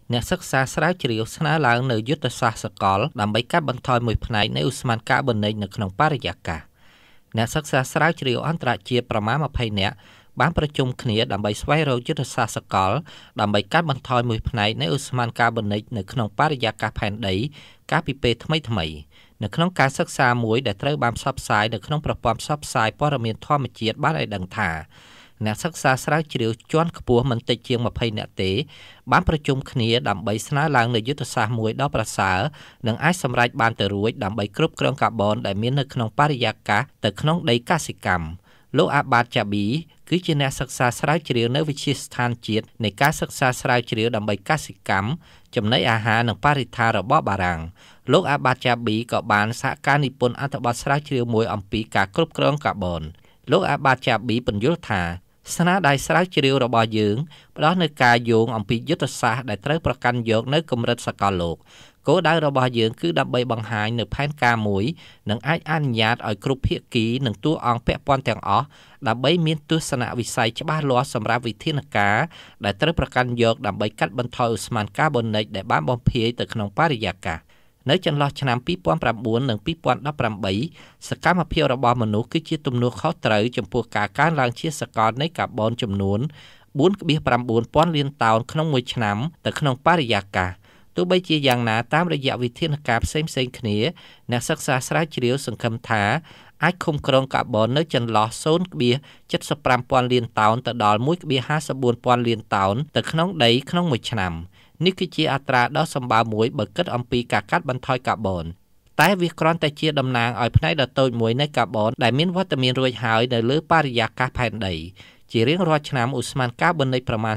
អ្នកសិក្សាស្រាវជ្រាវស្នើឡើងនៅយុទ្ធសាស្ត្រសកលដើម្បីកាត់បន្ថយមួយផ្នែកនៃឧស្ម័នកាបូនិកនៅក្នុងបរិយាកាសអ្នកសិក្សាស្រាវជ្រាវអន្តរជាតិប្រមាណ20នាក់បានប្រជុំគ្នាដើម្បីស្វែងរកយុទ្ធសាស្ត្រសកលដើម្បីកាត់បន្ថយមួយផ្នែកនៃឧស្ម័នកាបូនិកនៅក្នុងបរិយាកាសផែនដីកាលពីពេលថ្មីៗនៅក្នុងការសិក្សាមួយដែលត្រូវបានផ្សព្វផ្សាយនៅក្នុងប្រព័ន្ធផ្សព្វផ្សាយព័ត៌មានធម្មជាតិបានឲ្យដឹងថាអ្នកសិក្សាស្រាវជ្រាវជាន់ខ្ពស់មិនតិចជាង20នាក់ទេបានប្រជុំគ្នាដើម្បីស្នើឡើងនូវយុទ្ធសាស្ត្រមួយដ៏ប្រសើរនិងអាចសម្រេចបានទៅរួចដើម្បីគ្រប់គ្រងកាបូនដែលមាននៅក្នុងបរិយាកាសទៅក្នុងដីកសិកម្មលោកអាបាតចាប៊ីគឺជាអ្នកសិក្សាស្រាវជ្រាវនៅវិទ្យាស្ថានជាតិនៃការសិក្សាស្រាវជ្រាវដើម្បីកសិកម្មចំណីអាហារនិងបរិស្ថានរបស់បារាំងលោកអាបាតចាប៊ីក៏បានសហការនិពន្ធអត្ថបទស្រាវជ្រាវមួយអំពីការគ្រប់គ្រងកាបូនលោកអាបាតចាប៊ីពន្យល់ថាស្នាដៃស្រាវជ្រាវរបស់យើងផ្ដល់នូវការយោងអំពីយុទ្ធសាស្ត្រដែលត្រូវប្រកាន់យកនៅកម្រិតសកលលោកគោលដៅរបស់យើងគឺដើម្បីបង្ហាញនូវផែនការមួយនិងអាចអនុញ្ញាតឲ្យគ្រប់ភាគីនិងតួអង្គពាក់ព័ន្ធទាំងអស់ដើម្បីមានទស្សនវិស័យច្បាស់លាស់សម្រាប់វិធានការដែលត្រូវប្រកាន់យកដើម្បីកាត់បន្ថយឧស្ម័នកាបូនិកដែលបានបំភាយទៅក្នុងបរិយាកាសនៅចន្លោះឆ្នាំ2009និង2018សកម្មភាពរបស់មនុស្សគឺជាទំនួលខុសត្រូវចំពោះការកើនឡើងជាសកលនៃកាបូនចំនួន 4.9 លានតោនក្នុងមួយឆ្នាំទៅក្នុងបរិយាកាសទោះបីជាយ៉ាងណាតាមរយៈវិធានការផ្សេងៗគ្នាអ្នកសិក្សាស្រាវជ្រាវសង្ឃឹមថាអាចឃុំគ្រងកាបូននៅចន្លោះ 0.75 លានតោនទៅដល់ 1.54 លានតោនទៅក្នុងដីក្នុងមួយឆ្នាំនេះគឺជាអត្រាដ៏សម្បើមមួយបើគិតអំពីការកាត់បន្ថយកាបូនតែវាគ្រាន់តែជាតំណាងឲ្យផ្នែកដ៏តូចមួយនៃកាបូនដែលមានវត្តមានរួចហើយនៅលើបរិយាកាសផែនដីជារៀងរាល់ឆ្នាំឧស្ម័នកាបូនិកប្រមាណ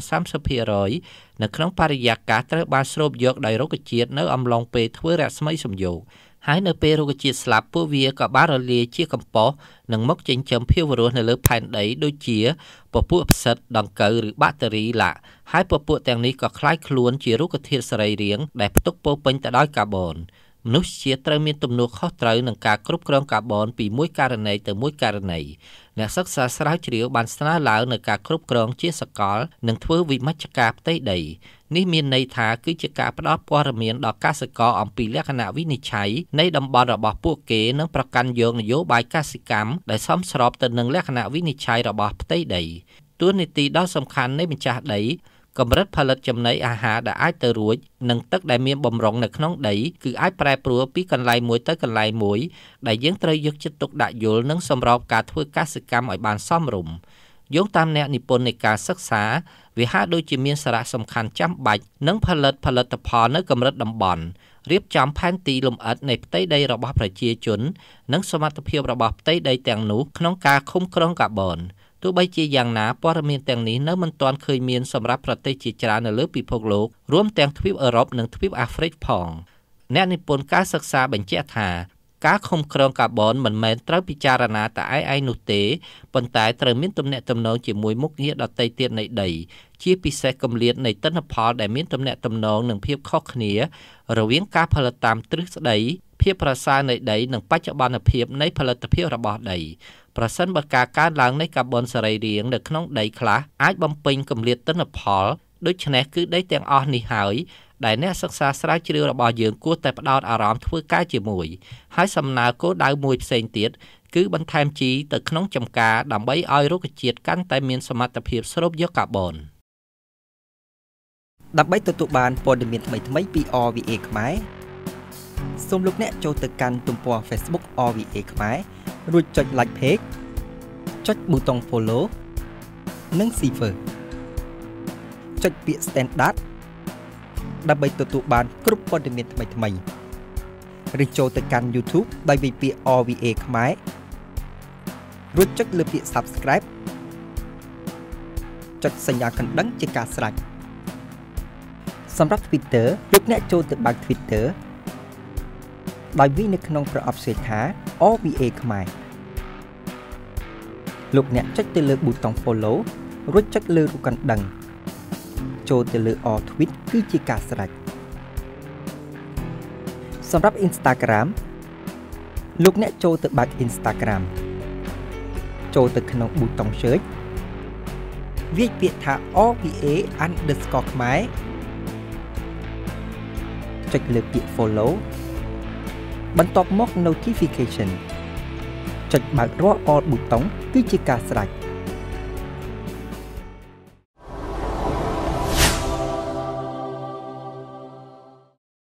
30% នៅក្នុងបរិយាកាសត្រូវបានស្រូបយកដោយរុក្ខជាតិនៅអំឡុងពេលធ្វើរស្មីសំយោគហើយនៅពេលរុក្ខជាតិស្លាប់ពួកវាក៏បានរលាយជាកំប៉ុស្តនិងមកចិញ្ចឹមភាវរស់នៅលើផែនដីដូចជាពពួកផ្សិតដង្កូវឬបាក់តេរីឡាក់ហើយពពួកទាំងនេះក៏คล้ายខ្លួនជារុក្ខធាតុសរីរាង្គដែលផ្ទុកពោពេញទៅដោយកាបូនមនុស្សជាតិត្រូវមានទំនួលខុសត្រូវនឹងការគ្រប់គ្រងកាបូនពីមួយករណីទៅមួយករណីអ្នកសិក្សាស្រាវជ្រាវបានស្នើឡើងនូវការគ្រប់គ្រងជាសកលនិងធ្វើវិមជ្ឈការផ្ទៃដីនេះមានន័យថាគឺជាការផ្ដល់ព័ត៌មានដល់កសិករអំពីលក្ខណៈវិនិច្ឆ័យនៃតំបន់របស់ពួកគេនិងប្រកាន់យកនយោបាយកសិកម្មដែលសមស្របទៅនឹងលក្ខណៈវិនិច្ឆ័យរបស់ផ្ទៃដីតួនាទីដ៏សំខាន់នៃម្ចាស់ដីកម្រិតផលិតចំណីអាហារដែលអាចទៅរួចនិងទឹកដែលមានបម្រុងនៅក្នុងដីគឺអាចប្រែប្រួលពីកន្លែងមួយទៅកន្លែងមួយដែលយើងត្រូវយកចិត្តទុកដាក់យល់និងសម្របការធ្វើកសិកម្មឲ្យបានសមរម្យយោងតាមអ្នកនិពន្ធនៃការសិក្សាវាហាក់ដូចជាមានសារៈសំខាន់ចាំបាច់នឹងផលិតផលនៅកម្រិតតំបន់រៀបចំផែនទីលម្អិតនៃផ្ទៃដីរបស់ប្រជាជននិងសមត្ថភាពរបស់ផ្ទៃដីទាំងនោះក្នុងការឃុំគ្រងកាបូនទោះបីជាយ៉ាងណាព័ត៌មានទាំងនេះនៅមិនទាន់ឃើញមានសម្រាប់ប្រទេសជាច្រើននៅលើពិភពលោករួមទាំងទ្វីបអឺរ៉ុបនិងទ្វីបអាហ្វ្រិកផងអ្នកនិពន្ធការសិក្សាបញ្ជាក់ថាការឃុំគ្រងកាបូនមិនមែនត្រូវពិចារណាតែឯងនោះទេប៉ុន្តែត្រូវមានទំនាក់ទំនងជាមួយមុខងារដទៃទៀតនៃដីជាពិសេសគម្លាតនៃទិន្នផលដែលមានទំនាក់ទំនងនិងភាពខុសគ្នារវាងការផលិតតាមទ្រឹស្ដីភាពប្រសើរនៃដីនិងបច្ចុប្បន្នភាពនៃផលិតភាពរបស់ដីប្រសិនបើការកើនឡើងនៃកាបូនសរីរាង្គនៅក្នុងដីខ្លះអាចបំពេញគម្លាតទិន្នផលដូច្នេះគឺដីទាំងអស់នេះហើយដែលអ្នកសិក្សាស្រាវជ្រាវរបស់យើងគួរតែផ្ដោតអារម្មណ៍ធ្វើការជាមួយហើយសំណើគោលដៅមួយផ្សេងទៀតគឺបន្ថែមជីទៅក្នុងចម្ការដើម្បីឲ្យរុក្ខជាតិកាន់តែមានសមត្ថភាពស្រូបយកកាបូនដើម្បីទទួលបានព័ត៌មានថ្មីៗពី RVA ខ្មែរសូមលោកអ្នកចូលទៅកាន់ទំព័រ Facebook RVA ខ្មែររួចចុច Like Page ចុចប៊ូតុង Follow និង Share ចុចពាក្យ Standard ដើម្បីទទួលបានគ្រប់ព័ត៌មានថ្មីៗឬចូលទៅកាន់ YouTube ដោយវាយពាក្យ RVA ខ្មែររួចចុចលើពាក្យ Subscribe ចុចសញ្ញាកណ្ដឹងជាការស្រេចសម្រាប់ Twitter លោកអ្នកចូលទៅបើក Twitter ដោយវាយនៅក្នុងប្រអប់ផ្សេងថា RVA ខ្មែរលោកអ្នកចុចទៅលើប៊ូតុង Follow រួចចុចលើរូបកណ្ដឹងចូលទៅលើ All Tweet គឺជាការស្រេចសម្រាប់ Instagram លោកអ្នកចូលទៅបើក Instagram ចូលទៅក្នុងប៊ូតុង Search វាយពាក្យថា RVA_ខ្មែរចុចលើពាក្យ Follow បន្ទាប់មក Notification ចុចបើករាល់ All ប៊ូតុងគឺជាការស្រេច